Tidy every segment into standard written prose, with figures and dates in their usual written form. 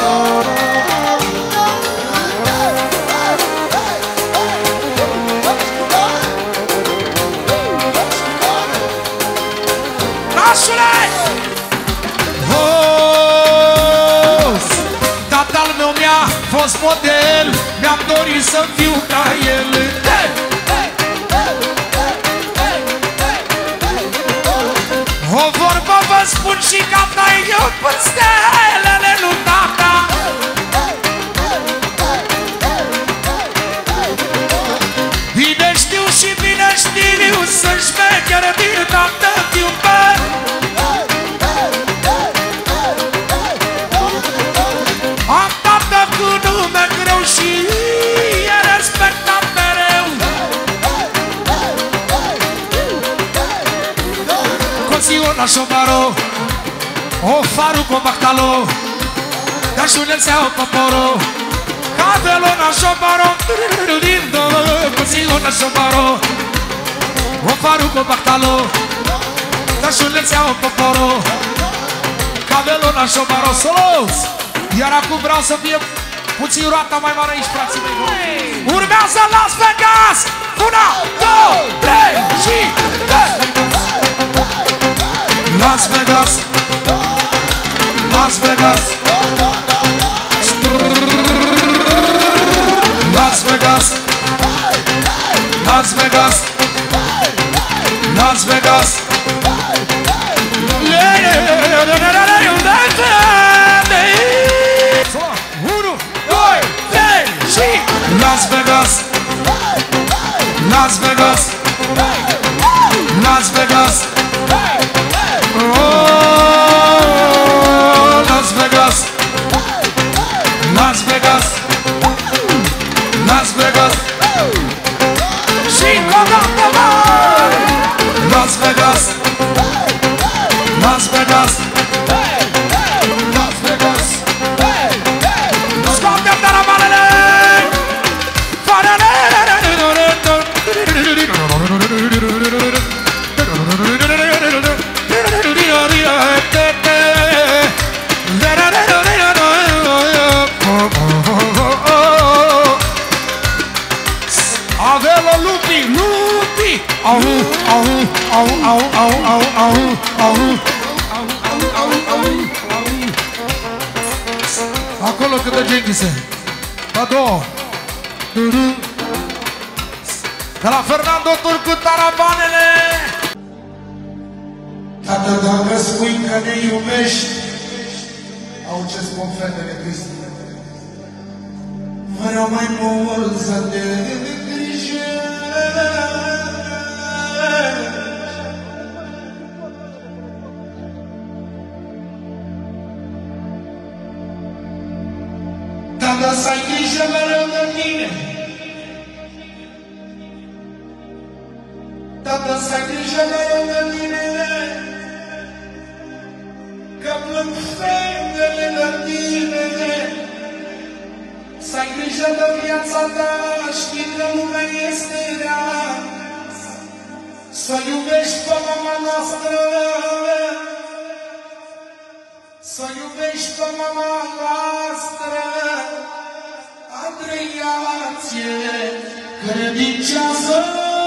Tatăl meu mi-a fost model, mi-am dorit să fiu ca el. O vorbă vă spun și gata, eu pun stelele lui tata. Bine știu și bine știu să-și șmecheră din tată fiu bă. Am tată cu nume greu și e respectat mereu. Coziona șomaro, o faru cu bactalo, dar șunețeau poporo. Cabelona șomaro, coziona șomaro, o faru cu bactalo, dar șunețeau poporo. Cabelona șomaro, solos! Iar acum vreau să fie puțin roata mai mare aici, frații mei. Urmează Las Vegas! 1, 2, 3 și... Las Vegas! Las Vegas! Las Vegas! Las Vegas! Las Vegas! Las Vegas, Las Vegas, Las Vegas, oh, Las Vegas, Las Vegas, Las Vegas, și încă Las Vegas, Las Vegas, Las Vegas, scoate-mi de la manele! Avelo lupi, lupi! Au, au, au, au, au, au, au, au, au. Acolo câte Genghise. A doua. De la Fernando Turcu, tarabanele! Tată, dacă spui că ne iubești, au ce spun fetele Cristine. Vreau mai mult să te îngrijești. Tată, să ai grijă mereu de mine. Tată, să ai grijă mereu de mine, că plâng fetele de tine. Să ai grijă de viața ta, știi că lumea este rea. Să iubești pe mama noastră, să iubești pe mama noastră, Andreiație, credincioasă.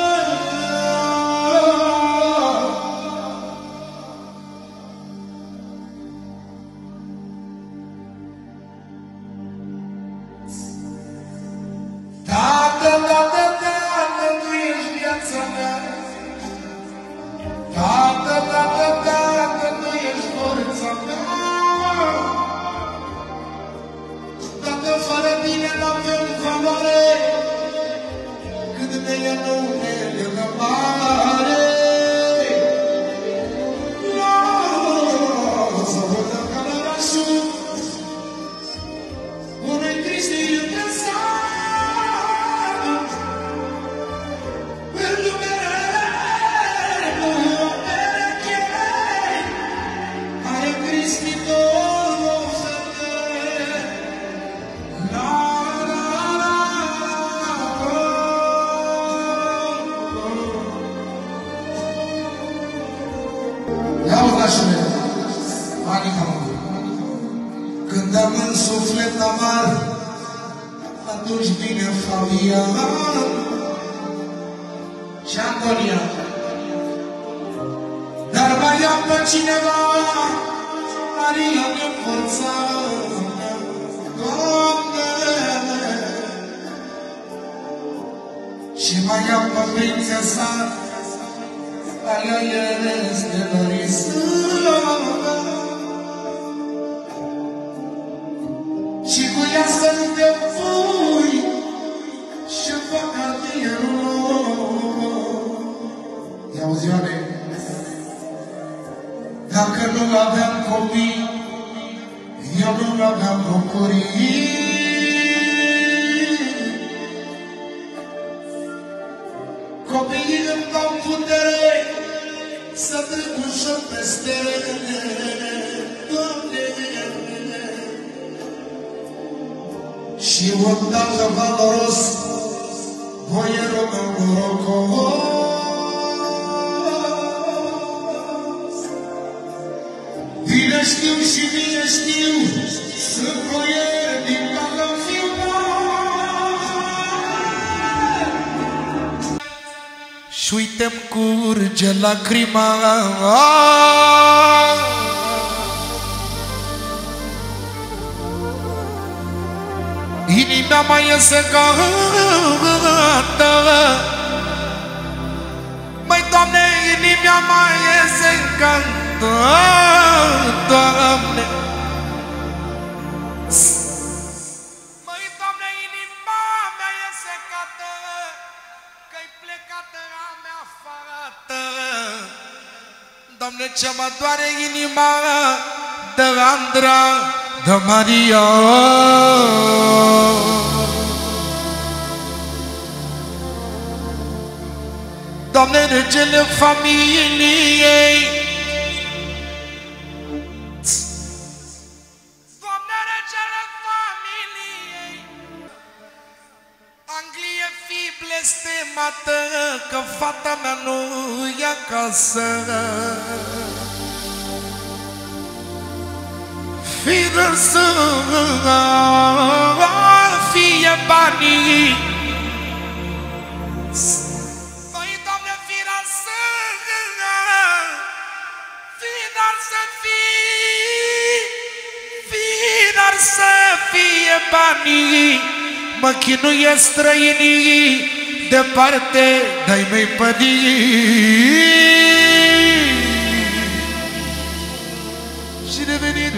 Tată, tată, tată, tu ești viața mea. Tată, tată, tată, tu ești forța mea. Tată, fără tine n-avem valoare, cât de ea nu suflet amar, atunci vine Fabian și Antonia. Dar mai am pe cineva, Maria nepoța, Doamne. Și mai am pe prințesa, alea este Larisa. Și cu ea să nu te pui și fac ardierul. I-auzi, Ioane? Dacă nu aveam copii, eu nu aveam bucurii. Copiii îmi dau putere să trec ușor peste Doamne. Și un tată valoros, boierul meu norocos. Bine știu și bine știu, sunt boier din tată fiu mare. Și uite-mi curge lacrima, inima mai iese gata. Măi, Doamne, inima mai iese gata, Doamne. Măi, Doamne, inima mea iese gata, că-i plecată a mea fată. Doamne, ce mă doare inima de Andra, de Maria. Doamne, regele familiei, Doamne, regele familiei, Anglie fi blestemată, că fata mea nu-i acasă. Fie să fie banii, măi, Doamne, fie să fie banii, mă chinuie străinii departe de-ai mei pădii. Și revenim,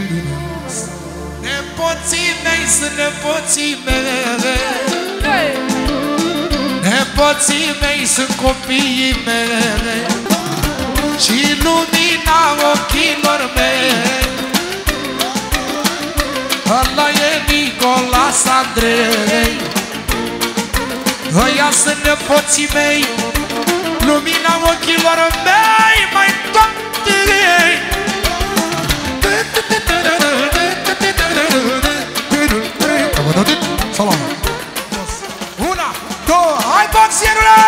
nepoții mei sunt nepoții mei, nepoții mei sunt copiii mei și lumina ochilor mei. Ăla e Nicolas Andrei, ăia sunt nepoții mei, lumina ochilor mei, mai toate. Una, două, hai boxierule!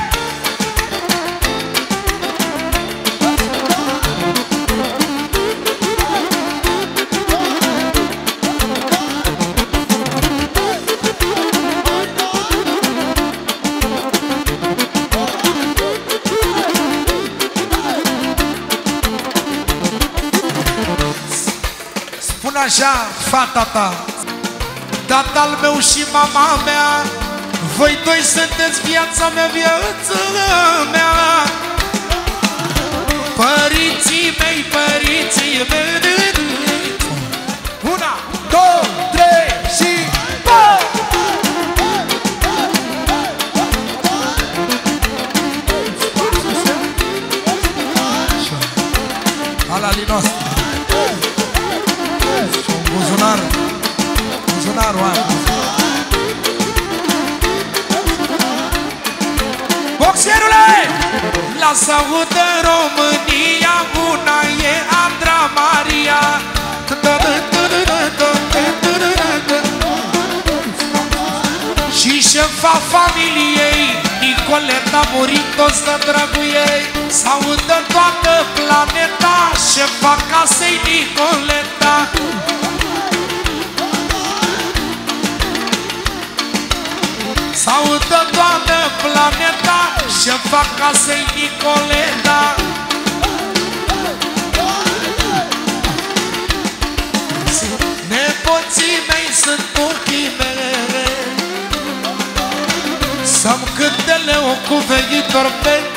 Spune așa, fata ta, tatăl meu și mama mea, voi doi sunteți viața mea, viața mea. Părinții mei, părinții mei. Una, două, trei și două! Ala din noastră. Buzunar, buzunarul ăla. Boxierule! Lasă audă România, una e Andra Maria. Și șefa familiei, Nicoleta, murit toți de dragul ei. S-audă toată planeta, șefa casei Nicoleta. S-audă toată planeta și-mi fac casă-i Nicoleta. Nepoții mei sunt ochii mei, să-mi cântele o cuveitor pe